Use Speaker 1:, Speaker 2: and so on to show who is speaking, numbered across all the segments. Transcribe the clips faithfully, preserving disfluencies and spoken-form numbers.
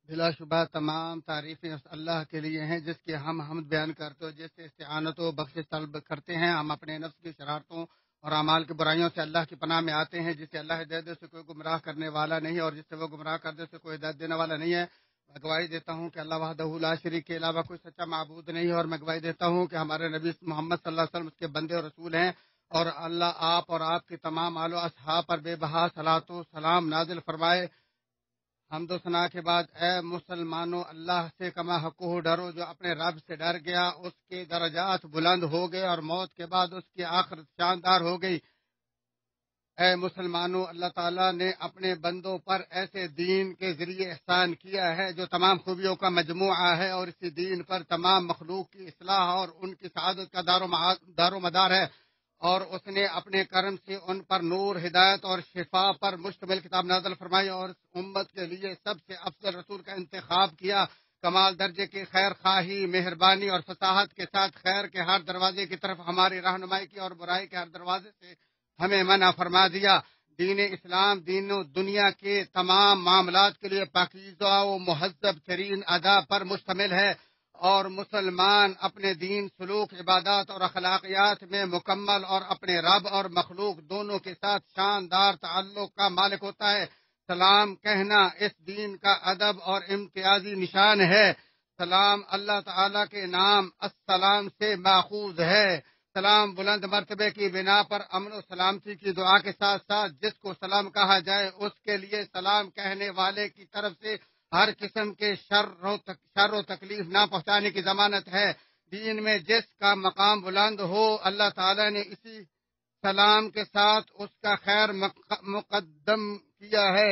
Speaker 1: بلا شبہ تمام تعریفیں اس اللہ کے لیے ہیں جس کی ہم حمد بیان کرتے ہو، جس سے استعانت و بخش طلب کرتے ہیں۔ ہم اپنے نفس کی شرارتوں اور اعمال کی برائیوں سے اللہ کی پناہ میں آتے ہیں، جسے اللہ ہدایت دے سے کوئی گمراہ کرنے والا نہیں اور جس سے وہ گمراہ کر دے سے کوئی ہدایت دینے والا نہیں ہے۔ میں گواہی دیتا ہوں کہ اللہ وحدہ لا شریک کے علاوہ کوئی سچا معبود نہیں ہے، اور میں گواہی دیتا ہوں کہ ہمارے نبی محمد صلی اللہ علیہ وسلم اس کے بندے اور رسول ہیں، اور اللہ آپ اور آپ کی تمام آل و اصحاب پر بے بہا صلاۃ و سلام نازل فرمائے۔ حمد و ثنا کے بعد اے مسلمانوں، اللہ سے کما حقوق ڈرو، جو اپنے رب سے ڈر گیا اس کے درجات بلند ہو گئے اور موت کے بعد اس کی آخرت شاندار ہو گئی۔ اے مسلمانوں، اللہ تعالیٰ نے اپنے بندوں پر ایسے دین کے ذریعے احسان کیا ہے جو تمام خوبیوں کا مجموعہ ہے، اور اسی دین پر تمام مخلوق کی اصلاح اور ان کی سعادت کا دار و معاد- دار و مدار ہے، اور اس نے اپنے کرم سے ان پر نور، ہدایت اور شفا پر مشتمل کتاب نازل فرمائی، اور اس امت کے لیے سب سے افضل رسول کا انتخاب کیا۔ کمال درجے کی خیر خواہی، مہربانی اور فصاحت کے ساتھ خیر کے ہر دروازے کی طرف ہماری رہنمائی کی، اور برائی کے ہر دروازے سے ہمیں منع فرما دیا۔ دین اسلام دین و دنیا کے تمام معاملات کے لیے پاکیزہ و مہذب ترین ادا پر مشتمل ہے، اور مسلمان اپنے دین، سلوک، عبادات اور اخلاقیات میں مکمل اور اپنے رب اور مخلوق دونوں کے ساتھ شاندار تعلق کا مالک ہوتا ہے۔ سلام کہنا اس دین کا ادب اور امتیازی نشان ہے۔ سلام اللہ تعالی کے نام السلام سے ماخوذ ہے۔ سلام بلند مرتبے کی بنا پر امن و سلامتی کی دعا کے ساتھ ساتھ جس کو سلام کہا جائے اس کے لیے سلام کہنے والے کی طرف سے ہر قسم کے شر و تک شر و تکلیف نہ پہنچانے کی ضمانت ہے۔ دین میں جس کا مقام بلند ہو، اللہ تعالی نے اسی سلام کے ساتھ اس کا خیر مقدم کیا ہے۔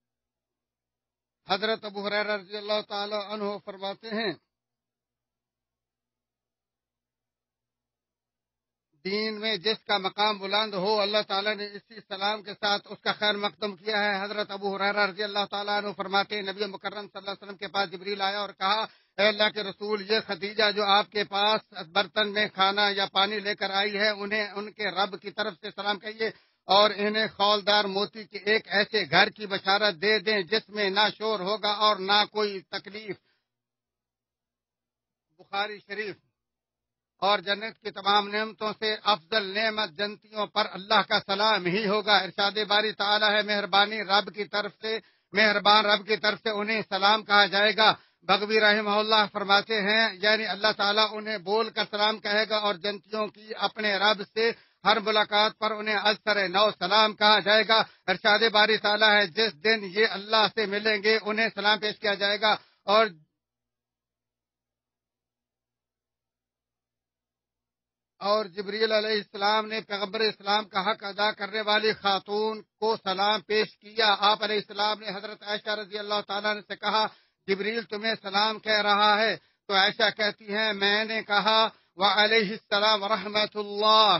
Speaker 1: حضرت ابو ہریرہ رضی اللہ تعالی عنہ فرماتے ہیں، دین میں جس کا مقام بلند ہو، اللہ تعالیٰ نے اسی سلام کے ساتھ اس کا خیر مقدم کیا ہے۔ حضرت ابو ہریرہ رضی اللہ تعالیٰ عنہ فرماتے ہیں، نبی مکرم صلی اللہ علیہ وسلم کے پاس جبریل آیا اور کہا، اے اللہ کے رسول، یہ خدیجہ جو آپ کے پاس برتن میں کھانا یا پانی لے کر آئی ہے، انہیں ان کے رب کی طرف سے سلام کہیے، اور انہیں خولدار موتی کے ایک ایسے گھر کی بشارت دے دیں جس میں نہ شور ہوگا اور نہ کوئی تکلیف۔ بخاری شریف۔ اور جنت کی تمام نعمتوں سے افضل نعمت جنتیوں پر اللہ کا سلام ہی ہوگا۔ ارشاد باری تعالی ہے، مہربانی رب کی طرف سے مہربان رب کی طرف سے انہیں سلام کہا جائے گا۔ بغوی رحمہ اللہ فرماتے ہیں، یعنی اللہ تعالیٰ انہیں بول کر سلام کہے گا، اور جنتیوں کی اپنے رب سے ہر ملاقات پر انہیں ازسر نو سلام کہا جائے گا۔ ارشاد باری تعالی ہے، جس دن یہ اللہ سے ملیں گے انہیں سلام پیش کیا جائے گا، اور اور جبریل علیہ السلام نے پیغمبر اسلام کا حق ادا کرنے والی خاتون کو سلام پیش کیا۔ آپ علیہ السلام نے حضرت عائشہ رضی اللہ تعالیٰ عنہ سے کہا، جبریل تمہیں سلام کہہ رہا ہے؟ تو عائشہ کہتی ہیں، میں نے کہا، وعلیہ السلام ورحمۃ اللہ۔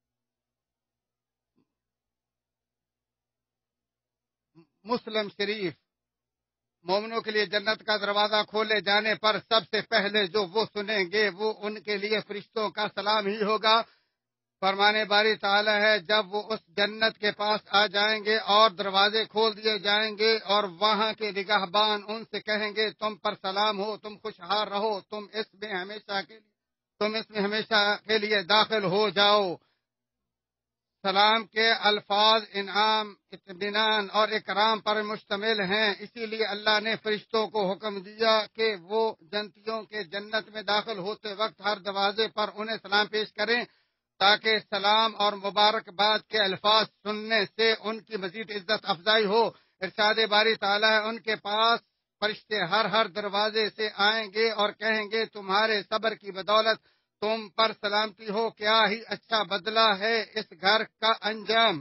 Speaker 1: مسلم شریف۔ مومنوں کے لیے جنت کا دروازہ کھولے جانے پر سب سے پہلے جو وہ سنیں گے وہ ان کے لیے فرشتوں کا سلام ہی ہوگا۔ فرمانے باری تعالی ہے، جب وہ اس جنت کے پاس آ جائیں گے اور دروازے کھول دیے جائیں گے، اور وہاں کے نگہبان ان سے کہیں گے، تم پر سلام ہو، تم خوشحال رہو، تم اس میں ہمیشہ کے لیے تم اس میں ہمیشہ کے لیے داخل ہو جاؤ۔ سلام کے الفاظ انعام، اطمینان اور اکرام پر مشتمل ہیں، اسی لیے اللہ نے فرشتوں کو حکم دیا کہ وہ جنتیوں کے جنت میں داخل ہوتے وقت ہر دروازے پر انہیں سلام پیش کریں، تاکہ سلام اور مبارکباد کے الفاظ سننے سے ان کی مزید عزت افزائی ہو۔ ارشاد باری تعالیٰ ہے، ان کے پاس فرشتے ہر ہر دروازے سے آئیں گے اور کہیں گے، تمہارے صبر کی بدولت تم پر سلامتی ہو، کیا ہی اچھا بدلہ ہے اس گھر کا انجام۔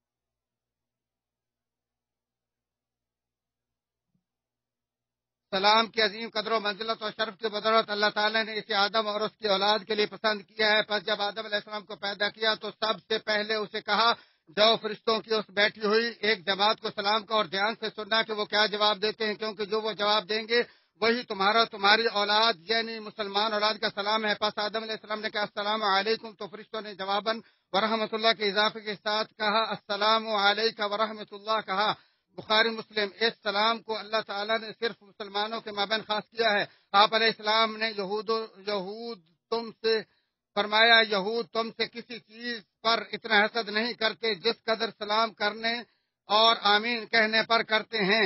Speaker 1: سلام کی عظیم قدر و منزلت اور شرف کی بدولت اللہ تعالیٰ نے اسے آدم اور اس کی اولاد کے لیے پسند کیا ہے۔ پس جب آدم علیہ السلام کو پیدا کیا تو سب سے پہلے اسے کہا، جاؤ فرشتوں کی اس بیٹھی ہوئی ایک جماعت کو سلام کا، اور دھیان سے سننا کہ وہ کیا جواب دیتے ہیں، کیونکہ جو وہ جواب دیں گے وہی تمہارا تمہاری اولاد یعنی مسلمان اولاد کا سلام ہے۔ پس آدم علیہ السلام نے کہا، السلام علیکم، تو فرشتوں نے جواباً ورحمۃ اللہ کے اضافے کے ساتھ کہا، السلام علیکم ورحمۃ اللہ کہا۔ بخاری مسلم۔ اس سلام کو اللہ تعالیٰ نے صرف مسلمانوں کے مابین خاص کیا ہے۔ آپ علیہ السلام نے یہود یہود تم سے فرمایا، یہود تم سے کسی چیز پر اتنا حسد نہیں کرتے جس قدر سلام کرنے اور آمین کہنے پر کرتے ہیں۔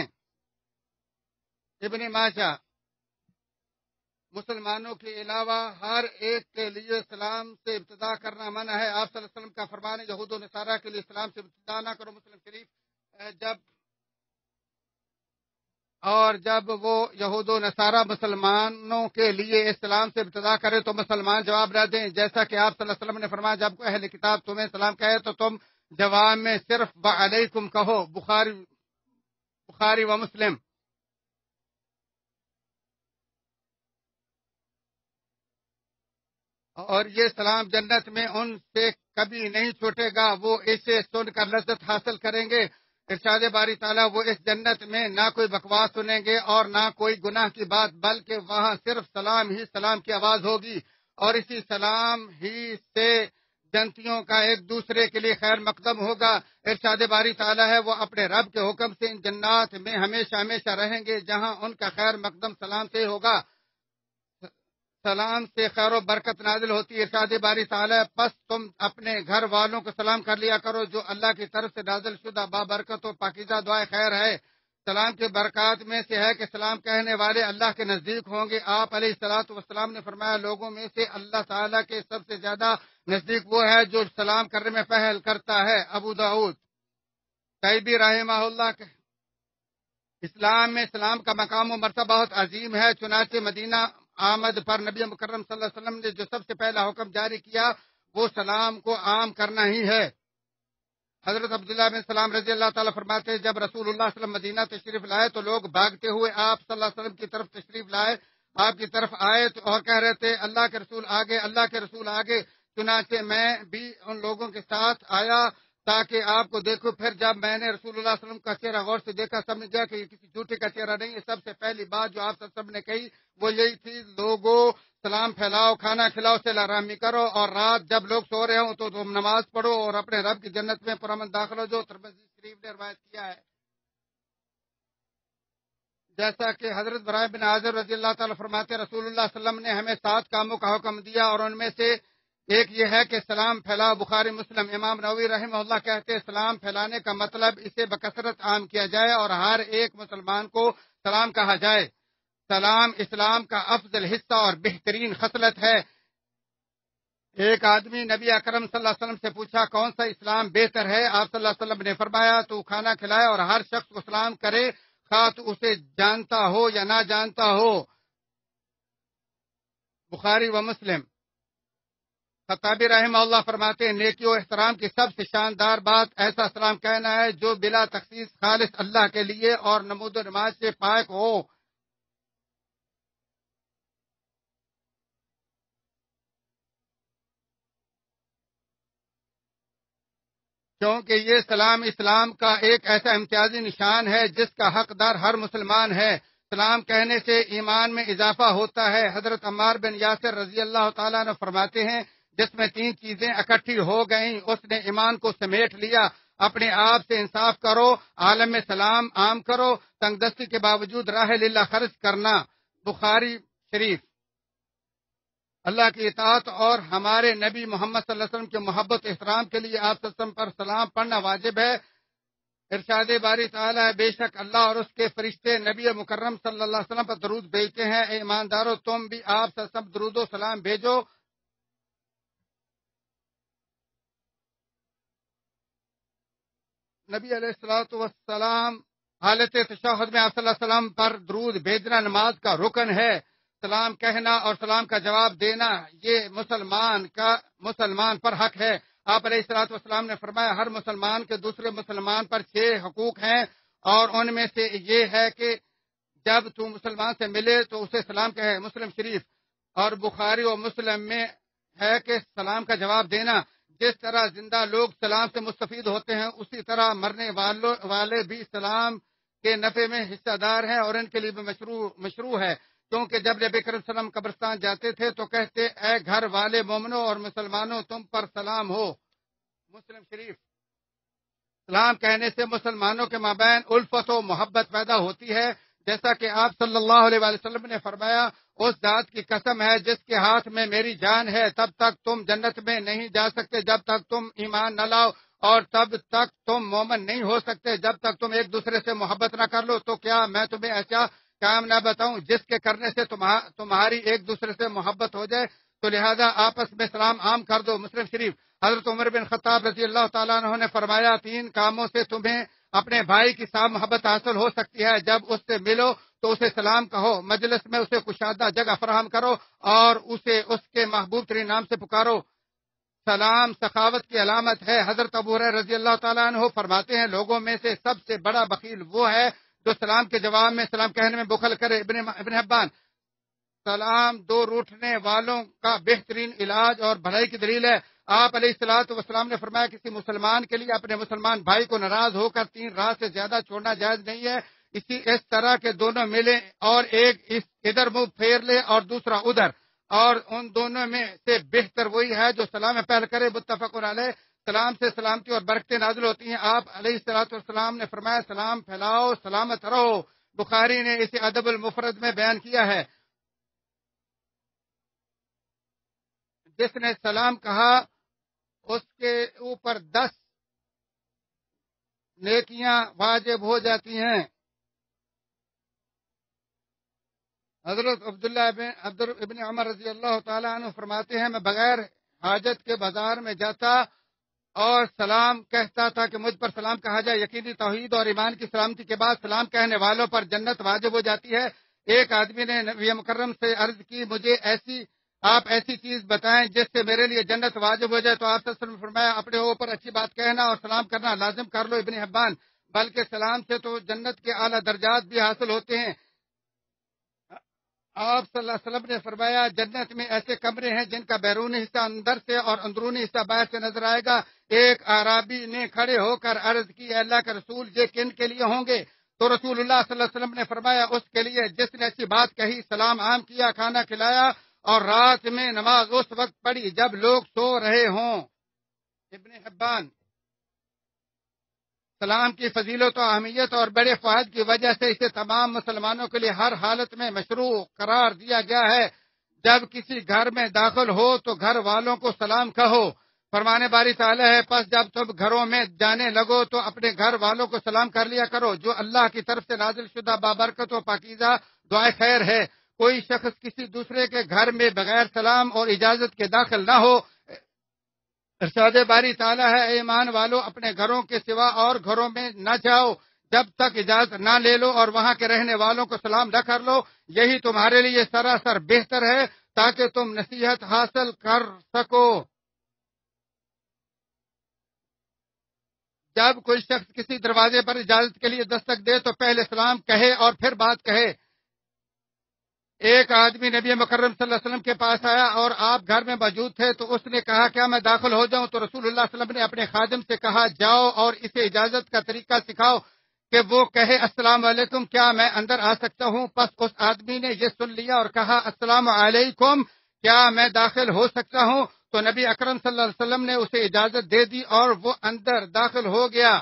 Speaker 1: ابن ماجہ۔ مسلمانوں کے علاوہ ہر ایک کے لیے سلام سے ابتدا کرنا منع ہے۔ آپ صلی اللہ علیہ وسلم کا فرمان ہے، یہود و نصارہ کے لیے سلام سے ابتدا نہ کرو۔ مسلم شریف۔ جب اور جب وہ یہود و نصارہ مسلمانوں کے لیے اسلام سے ابتدا کرے تو مسلمان جواب نہ دیں، جیسا کہ آپ صلی اللہ علیہ وسلم نے فرمایا، جب کوئی اہل کتاب تمہیں سلام کہے تو تم جواب میں صرف وعلیکم کہو۔ بخاری بخاری و مسلم۔ اور یہ سلام جنت میں ان سے کبھی نہیں چھوٹے گا، وہ اسے سن کر لذت حاصل کریں گے۔ ارشاد باری تعالیٰ، وہ اس جنت میں نہ کوئی بکواس سنیں گے اور نہ کوئی گناہ کی بات، بلکہ وہاں صرف سلام ہی سلام کی آواز ہوگی، اور اسی سلام ہی سے جنتیوں کا ایک دوسرے کے لیے خیر مقدم ہوگا۔ ارشاد باری تعالیٰ ہے، وہ اپنے رب کے حکم سے ان جنات میں ہمیشہ ہمیشہ رہیں گے جہاں ان کا خیر مقدم سلام سے ہوگا۔ سلام سے خیر و برکت نازل ہوتی ہے۔ ارشاد باری تعالیٰ، پس تم اپنے گھر والوں کو سلام کر لیا کرو، جو اللہ کی طرف سے نازل شدہ بابرکت و پاکیزہ دعائے خیر ہے۔ سلام کے برکات میں سے ہے کہ سلام کہنے والے اللہ کے نزدیک ہوں گے۔ آپ علیہ الصلوۃ والسلام نے فرمایا، لوگوں میں سے اللہ تعالیٰ کے سب سے زیادہ نزدیک وہ ہے جو سلام کرنے میں پہل کرتا ہے۔ ابو داؤد۔ طیبی رحمہ اللہ کے اسلام میں سلام کا مقام و مرتبہ بہت عظیم ہے، چنانچہ مدینہ آمد پر نبی مکرم صلی اللہ علیہ وسلم نے جو سب سے پہلا حکم جاری کیا وہ سلام کو عام کرنا ہی ہے۔ حضرت عبداللہ بن سلام رضی اللہ تعالیٰ فرماتے ہیں، جب رسول اللہ صلی اللہ علیہ وسلم مدینہ تشریف لائے تو لوگ بھاگتے ہوئے آپ صلی اللہ علیہ وسلم کی طرف تشریف لائے آپ کی طرف آئے اور کہہ رہے تھے، اللہ کے رسول آگے، اللہ کے رسول آگے۔ چنانچہ میں بھی ان لوگوں کے ساتھ آیا تاکہ آپ کو دیکھو۔ پھر جب میں نے رسول اللہ صلی اللہ علیہ وسلم کا چہرہ غور سے دیکھا، سمجھ گیا کہ یہ کسی جھوٹے کا چہرہ نہیں ہے۔ سب سے پہلی بات جو آپ صلی اللہ علیہ وسلم نے کہی وہ یہی تھی، لوگوں سلام پھیلاؤ، کھانا کھلاؤ، صلہ رحمی کرو، اور رات جب لوگ سو رہے ہوں تو تم نماز پڑھو اور اپنے رب کی جنت میں پرامن داخل ہو، جو ترمذی شریف نے روایت کیا ہے۔ جیسا کہ حضرت برائے بن عازب رضی اللہ تعالیٰ فرماتے، رسول اللہ صلی اللہ علیہ وسلم نے ہمیں سات کاموں کا حکم دیا اور ان میں سے ایک یہ ہے کہ سلام پھیلاؤ۔ بخاری مسلم۔ امام نووی رحمہ اللہ کہتے ہیں، سلام پھیلانے کا مطلب اسے بکثرت عام کیا جائے اور ہر ایک مسلمان کو سلام کہا جائے۔ سلام اسلام کا افضل حصہ اور بہترین خصلت ہے۔ ایک آدمی نبی اکرم صلی اللہ علیہ وسلم سے پوچھا، کون سا اسلام بہتر ہے؟ آپ صلی اللہ علیہ وسلم نے فرمایا، تو کھانا کھلائے اور ہر شخص کو سلام کرے، خواہ تو اسے جانتا ہو یا نہ جانتا ہو۔ بخاری و مسلم۔ خطابی رحمہ اللہ فرماتے ہیں، نیکی و احترام کی سب سے شاندار بات ایسا سلام کہنا ہے جو بلا تخصیص خالص اللہ کے لیے اور نمود و نماز سے پاک ہو۔ کیونکہ یہ سلام اسلام کا ایک ایسا امتیازی نشان ہے جس کا حقدار ہر مسلمان ہے۔ سلام کہنے سے ایمان میں اضافہ ہوتا ہے۔ حضرت عمار بن یاسر رضی اللہ تعالیٰ نے فرماتے ہیں، جس میں تین چیزیں اکٹھی ہو گئیں اس نے ایمان کو سمیٹ لیا۔ اپنے آپ سے انصاف کرو، عالم میں سلام عام کرو، تنگ دستی کے باوجود راہ للہ خرچ کرنا۔ بخاری شریف۔ اللہ کی اطاعت اور ہمارے نبی محمد صلی اللہ علیہ وسلم کے محبت احترام کے لیے آپ صلی اللہ علیہ وسلم پر سلام پڑھنا واجب ہے۔ ارشاد باری تعالیٰ ہے، بے شک اللہ اور اس کے فرشتے نبی مکرم صلی اللہ علیہ وسلم پر درود بھیجتے ہیں۔ اے ایماندارو، تم بھی آپ سے سب درود و سلام بھیجو۔ نبی علیہ الصلوۃ والسلام حالت تشہد میں آپ صلی اللہ علیہ وسلم پر درود بھیجنا نماز کا رکن ہے۔ سلام کہنا اور سلام کا جواب دینا یہ مسلمان کا مسلمان پر حق ہے۔ آپ علیہ الصلوۃ والسلام نے فرمایا، ہر مسلمان کے دوسرے مسلمان پر چھ حقوق ہیں، اور ان میں سے یہ ہے کہ جب تو مسلمان سے ملے تو اسے سلام کہے۔ مسلم شریف۔ اور بخاری و مسلم میں ہے کہ سلام کا جواب دینا، جس طرح زندہ لوگ سلام سے مستفید ہوتے ہیں اسی طرح مرنے والے بھی سلام کے نفع میں حصہ دار ہیں اور ان کے لیے بھی مشروع مشروع ہے، کیونکہ جب نبی کریم صلی اللہ علیہ وسلم قبرستان جاتے تھے تو کہتے، اے گھر والے مومنوں اور مسلمانوں، تم پر سلام ہو۔ مسلم شریف۔ سلام کہنے سے مسلمانوں کے مابین الفت و محبت پیدا ہوتی ہے، جیسا کہ آپ صلی اللہ علیہ وآلہ وسلم نے فرمایا، اس ذات کی قسم ہے جس کے ہاتھ میں میری جان ہے، تب تک تم جنت میں نہیں جا سکتے جب تک تم ایمان نہ لاؤ، اور تب تک تم مومن نہیں ہو سکتے جب تک تم ایک دوسرے سے محبت نہ کر لو۔ تو کیا میں تمہیں ایسا کام نہ بتاؤں جس کے کرنے سے تمہاری ایک دوسرے سے محبت ہو جائے؟ تو لہذا آپس میں سلام عام کر دو۔ مسلم شریف۔ حضرت عمر بن خطاب رضی اللہ تعالیٰ عنہ نے فرمایا، تین کاموں سے تمہیں اپنے بھائی کی صاف محبت حاصل ہو سکتی ہے، جب اس سے ملو تو اسے سلام کہو، مجلس میں اسے کشادہ جگہ فراہم کرو اور اسے اس کے محبوب ترین نام سے پکارو۔ سلام سخاوت کی علامت ہے۔ حضرت ابو ہریرہ رضی اللہ تعالیٰ عنہ فرماتے ہیں، لوگوں میں سے سب سے بڑا بخیل وہ ہے جو سلام کے جواب میں سلام کہنے میں بخل کرے۔ ابن ابن حبان۔ سلام دو روٹنے والوں کا بہترین علاج اور بھلائی کی دلیل ہے۔ آپ علیہ الصلوۃ والسلام نے فرمایا، کسی مسلمان کے لیے اپنے مسلمان بھائی کو ناراض ہو کر تین راہ سے زیادہ چھوڑنا جائز نہیں ہے، اسی اس طرح کے دونوں ملیں اور ایک اس ادھر منہ پھیر لے اور دوسرا ادھر، اور ان دونوں میں سے بہتر وہی ہے جو سلام پہل کرے۔ متفق علیہ۔ سلام سے سلامتی اور برکتیں نازل ہوتی ہیں۔ آپ علیہ الصلوۃ والسلام نے فرمایا، سلام پھیلاؤ سلامت رہو۔ بخاری نے اسے ادب المفرد میں بیان کیا ہے۔ جس نے سلام کہا اس کے اوپر دس نیکیاں واجب ہو جاتی ہیں۔ حضرت عبداللہ ابن عبد ابن عمر رضی اللہ تعالیٰ عنہ فرماتے ہیں، میں بغیر حاجت کے بازار میں جاتا اور سلام کہتا تھا کہ مجھ پر سلام کہا جائے۔ یقینی توحید اور ایمان کی سلامتی کے بعد سلام کہنے والوں پر جنت واجب ہو جاتی ہے۔ ایک آدمی نے نبی مکرم سے عرض کی، مجھے ایسی آپ ایسی چیز بتائیں جس سے میرے لیے جنت واجب ہو جائے، تو آپ صلی اللہ علیہ وسلم نے فرمایا، اپنے اوپر اچھی بات کہنا اور سلام کرنا لازم کر لو۔ ابن حبان۔ بلکہ سلام سے تو جنت کے اعلیٰ درجات بھی حاصل ہوتے ہیں۔ آپ صلی اللہ علیہ وسلم نے فرمایا، جنت میں ایسے کمرے ہیں جن کا بیرونی حصہ اندر سے اور اندرونی حصہ باہر سے نظر آئے گا۔ ایک اعرابی نے کھڑے ہو کر عرض کی، اے اللہ کے رسول، یہ کن کے لیے ہوں گے؟ تو رسول اللہ صلی اللہ علیہ وسلم نے فرمایا، اس کے لیے جس نے ایسی بات کہی، سلام عام کیا، کھانا کھلایا اور رات میں نماز اس وقت پڑھی جب لوگ سو رہے ہوں۔ ابن حبان۔ سلام کی فضیلت و اہمیت اور بڑے فوائد کی وجہ سے اسے تمام مسلمانوں کے لیے ہر حالت میں مشروع قرار دیا گیا ہے۔ جب کسی گھر میں داخل ہو تو گھر والوں کو سلام کہو۔ فرمانے باری تعالیٰ ہے، پس جب تم گھروں میں جانے لگو تو اپنے گھر والوں کو سلام کر لیا کرو، جو اللہ کی طرف سے نازل شدہ بابرکت و پاکیزہ دعائے خیر ہے۔ کوئی شخص کسی دوسرے کے گھر میں بغیر سلام اور اجازت کے داخل نہ ہو۔ ارشاد باری تعالیٰ ہے، اے ایمان والو، اپنے گھروں کے سوا اور گھروں میں نہ جاؤ جب تک اجازت نہ لے لو، اور وہاں کے رہنے والوں کو سلام نہ کر لو، یہی تمہارے لیے سراسر بہتر ہے تاکہ تم نصیحت حاصل کر سکو۔ جب کوئی شخص کسی دروازے پر اجازت کے لیے دستک دے تو پہلے سلام کہے اور پھر بات کہے۔ ایک آدمی نبی مکرم صلی اللہ علیہ وسلم کے پاس آیا اور آپ گھر میں موجود تھے، تو اس نے کہا، کیا میں داخل ہو جاؤں؟ تو رسول اللہ صلی اللہ علیہ وسلم نے اپنے خادم سے کہا، جاؤ اور اسے اجازت کا طریقہ سکھاؤ کہ وہ کہے، السلام علیکم، کیا میں اندر آ سکتا ہوں؟ پس اس آدمی نے یہ سن لیا اور کہا، السلام علیکم، کیا میں داخل ہو سکتا ہوں؟ تو نبی اکرم صلی اللہ علیہ وسلم نے اسے اجازت دے دی اور وہ اندر داخل ہو گیا۔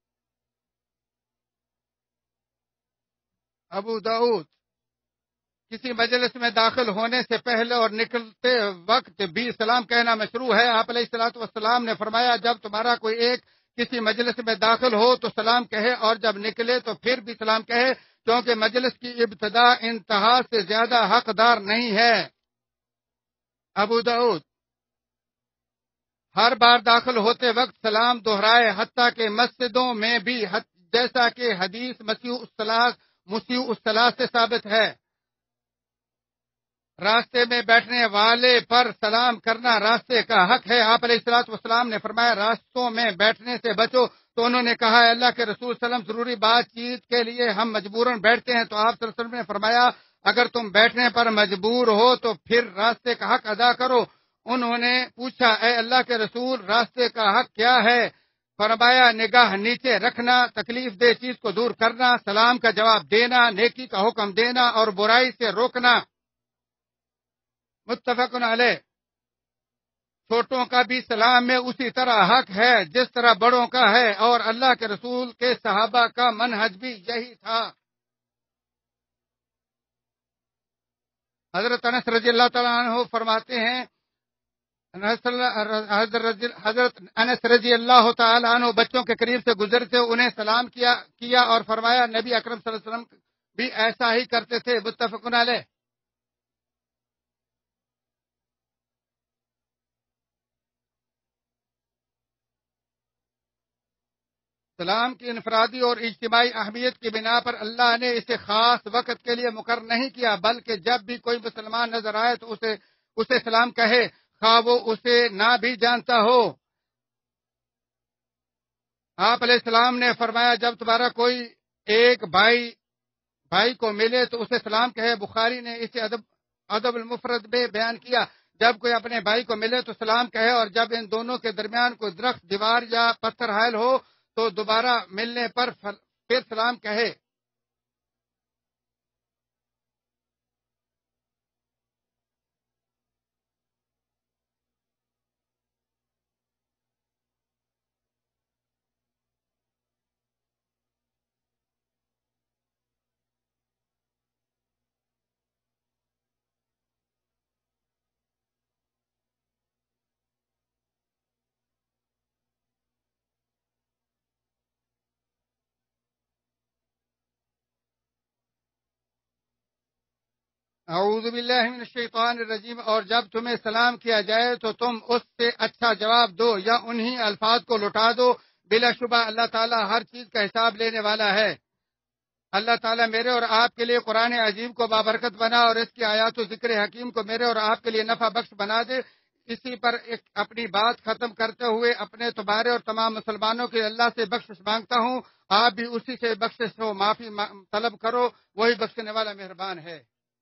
Speaker 1: ابو داؤد۔ کسی مجلس میں داخل ہونے سے پہلے اور نکلتے وقت بھی سلام کہنا مشروع ہے۔ آپ علیہ الصلوۃ والسلام نے فرمایا، جب تمہارا کوئی ایک کسی مجلس میں داخل ہو تو سلام کہے، اور جب نکلے تو پھر بھی سلام کہے، کیونکہ مجلس کی ابتدا انتہا سے زیادہ حقدار نہیں ہے۔ ابو داؤد۔ ہر بار داخل ہوتے وقت سلام دہرائے، حتیٰ کہ مسجدوں میں بھی، جیسا کہ حدیث مسیح الصلاۃ مسیح الصلاۃ سے ثابت ہے۔ راستے میں بیٹھنے والے پر سلام کرنا راستے کا حق ہے۔ آپ علیہ الصلوۃ والسلام نے فرمایا، راستوں میں بیٹھنے سے بچو۔ تو انہوں نے کہا، اللہ کے رسول صلی اللہ علیہ وسلم، ضروری بات چیت کے لیے ہم مجبوراً بیٹھتے ہیں۔ تو آپ صلی اللہ علیہ وسلم نے فرمایا، اگر تم بیٹھنے پر مجبور ہو تو پھر راستے کا حق ادا کرو۔ انہوں نے پوچھا، اے اللہ کے رسول، راستے کا حق کیا ہے؟ فرمایا، نگاہ نیچے رکھنا، تکلیف دہ چیز کو دور کرنا، سلام کا جواب دینا، نیکی کا حکم دینا اور برائی سے روکنا۔ متفق علیہ۔ چھوٹوں کا بھی سلام میں اسی طرح حق ہے جس طرح بڑوں کا ہے، اور اللہ کے رسول کے صحابہ کا منہج بھی یہی تھا۔ حضرت انس رضی اللہ تعالیٰ عنہ فرماتے ہیں، حضرت انس رضی اللہ تعالی عنہ بچوں کے قریب سے گزرتے، انہیں سلام کیا کیا اور فرمایا نبی اکرم صلی اللہ علیہ وسلم بھی ایسا ہی کرتے تھے، متفق علیہ۔ سلام کی انفرادی اور اجتماعی اہمیت کی بنا پر اللہ نے اسے خاص وقت کے لیے مقرر نہیں کیا، بلکہ جب بھی کوئی مسلمان نظر آئے تو اسے اسے سلام کہے، خواہ وہ اسے نہ بھی جانتا ہو۔ آپ علیہ السلام نے فرمایا جب تمہارا کوئی ایک بھائی بھائی کو ملے تو اسے سلام کہے۔ بخاری نے اسے ادب ادب المفرد میں بیان کیا، جب کوئی اپنے بھائی کو ملے تو سلام کہے، اور جب ان دونوں کے درمیان کوئی درخت، دیوار یا پتھر حائل ہو تو دوبارہ ملنے پر پھر سلام کہے۔ اعوذ باللہ من الشیطان الرجیم، اور جب تمہیں سلام کیا جائے تو تم اس سے اچھا جواب دو یا انہی الفاظ کو لوٹا دو۔ بلا شبہ اللہ تعالیٰ ہر چیز کا حساب لینے والا ہے۔ اللہ تعالیٰ میرے اور آپ کے لیے قرآن عظیم کو بابرکت بنا اور اس کی آیات و ذکر حکیم کو میرے اور آپ کے لیے نفع بخش بنا دے۔ اسی پر ایک اپنی بات ختم کرتے ہوئے اپنے تمہارے اور تمام مسلمانوں کے اللہ سے بخشش مانگتا ہوں، آپ بھی اسی سے بخشش و معافی طلب کرو، وہی بخشنے والا مہربان ہے۔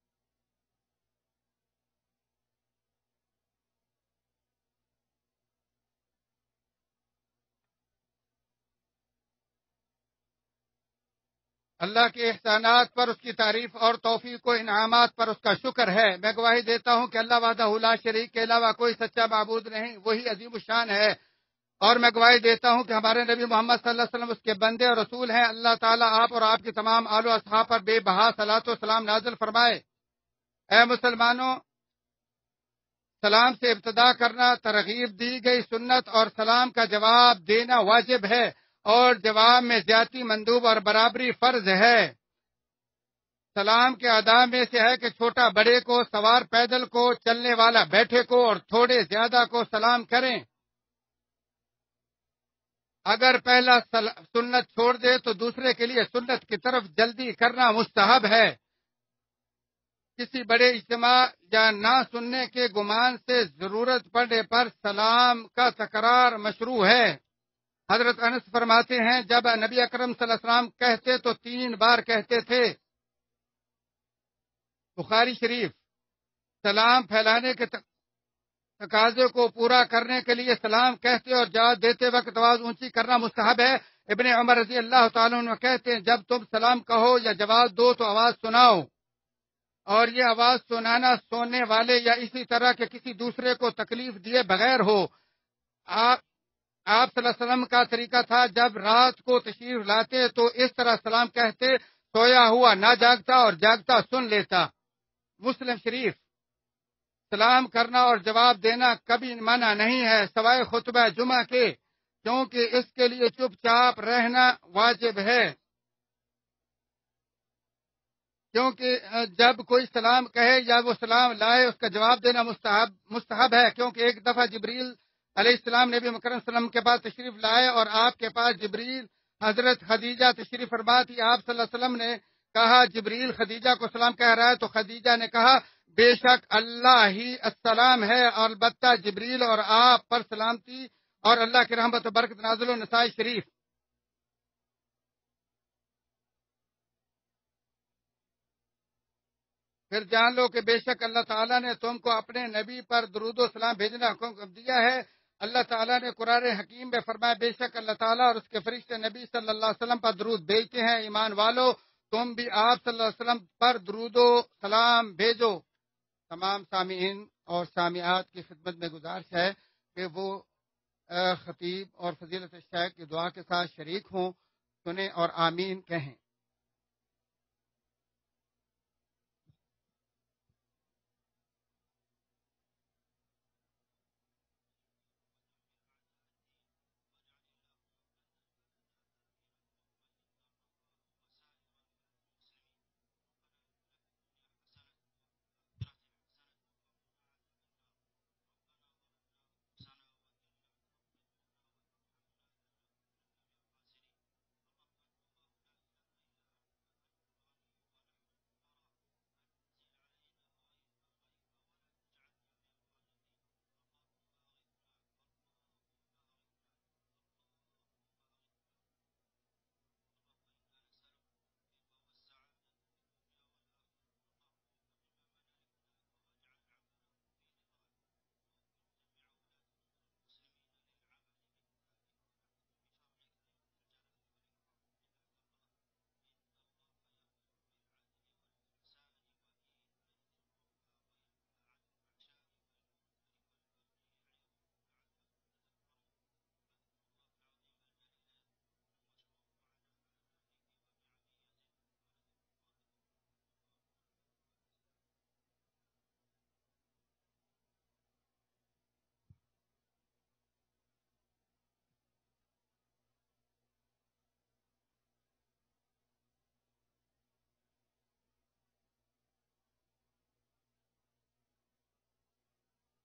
Speaker 1: اللہ کے احسانات پر اس کی تعریف اور توفیق و انعامات پر اس کا شکر ہے۔ میں گواہی دیتا ہوں کہ اللہ وحدہ لا شریک کے علاوہ کوئی سچا معبود نہیں، وہی عظیم الشان ہے۔ اور میں گواہی دیتا ہوں کہ ہمارے نبی محمد صلی اللہ علیہ وسلم اس کے بندے اور رسول ہیں۔ اللہ تعالیٰ آپ اور آپ کے تمام آل و اصحاب پر بے بہا صلاۃ و سلام نازل فرمائے۔ اے مسلمانوں، سلام سے ابتدا کرنا ترغیب دی گئی سنت اور سلام کا جواب دینا واجب ہے، اور جواب میں زیادتی مندوب اور برابری فرض ہے۔ سلام کے ادا میں سے ہے کہ چھوٹا بڑے کو، سوار پیدل کو، چلنے والا بیٹھے کو اور تھوڑے زیادہ کو سلام کریں۔ اگر پہلا سنت چھوڑ دے تو دوسرے کے لیے سنت کی طرف جلدی کرنا مستحب ہے۔ کسی بڑے اجتماع یا نہ سننے کے گمان سے ضرورت پڑنے پر سلام کا تکرار مشروع ہے۔ حضرت انس فرماتے ہیں جب نبی اکرم صلی اللہ علیہ وسلم کہتے تو تین بار کہتے تھے۔ بخاری شریف۔ سلام پھیلانے کے تقاضے کو پورا کرنے کے لیے سلام کہتے اور جواب دیتے وقت آواز اونچی کرنا مستحب ہے۔ ابن عمر رضی اللہ تعالیٰ عنہ کہتے ہیں جب تم سلام کہو یا جواب دو تو آواز سناؤ، اور یہ آواز سنانا سونے والے یا اسی طرح کے کسی دوسرے کو تکلیف دیے بغیر ہو۔ آپ آپ صلی اللہ علیہ وسلم کا طریقہ تھا جب رات کو تشریف لاتے تو اس طرح سلام کہتے، سویا ہوا نہ جاگتا اور جاگتا سن لیتا۔ مسلم شریف۔ سلام کرنا اور جواب دینا کبھی منع نہیں ہے سوائے خطبہ جمعہ کے، کیونکہ اس کے لیے چپ چاپ رہنا واجب ہے۔ کیونکہ جب کوئی سلام کہے یا وہ سلام لائے اس کا جواب دینا مستحب مستحب ہے، کیونکہ ایک دفعہ جبریل علیہ السلام نبی مکرم صلی اللہ علیہ وسلم کے پاس تشریف لائے اور آپ کے پاس جبریل حضرت خدیجہ تشریف فرما تھی۔ آپ صلی اللہ علیہ وسلم نے کہا جبریل خدیجہ کو سلام کہہ رہا ہے، تو خدیجہ نے کہا بے شک اللہ ہی السلام ہے، اور البتہ جبریل اور آپ پر سلامتی اور اللہ کی رحمت و برکت نازل ہو۔ نسائی شریف۔ پھر جان لو کہ بے شک اللہ تعالیٰ نے تم کو اپنے نبی پر درود و سلام بھیجنا حکم دیا ہے۔ اللہ تعالیٰ نے قرآن حکیم میں فرمایا بے شک اللہ تعالیٰ اور اس کے فرشتے نبی صلی اللہ علیہ وسلم پر درود بھیجتے ہیں۔ ایمان والو، تم بھی آپ صلی اللہ علیہ وسلم پر درود و سلام بھیجو۔ تمام سامعین اور سامعات کی خدمت میں گزارش ہے کہ وہ خطیب اور فضیلت الشیخ کی دعا کے ساتھ شریک ہوں، سنیں اور آمین کہیں۔